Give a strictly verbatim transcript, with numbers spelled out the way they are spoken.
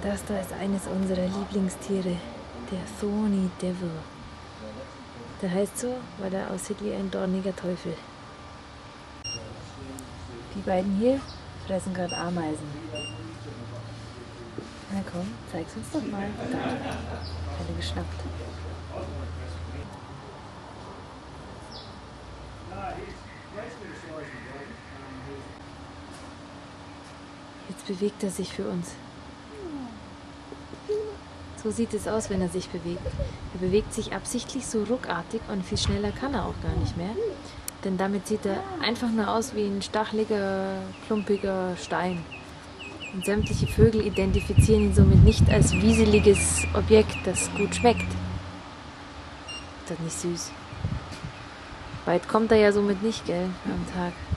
Das da ist eines unserer Lieblingstiere, der Thorny Devil. Der heißt so, weil er aussieht wie ein dorniger Teufel. Die beiden hier fressen gerade Ameisen. Na komm, zeig's uns doch mal. Da, eine geschnappt. Jetzt bewegt er sich für uns. So sieht es aus, wenn er sich bewegt. Er bewegt sich absichtlich so ruckartig und viel schneller kann er auch gar nicht mehr. Denn damit sieht er einfach nur aus wie ein stacheliger, klumpiger Stein. Und sämtliche Vögel identifizieren ihn somit nicht als wieseliges Objekt, das gut schmeckt. Ist das nicht süß? Weit kommt er ja somit nicht, gell, am Tag.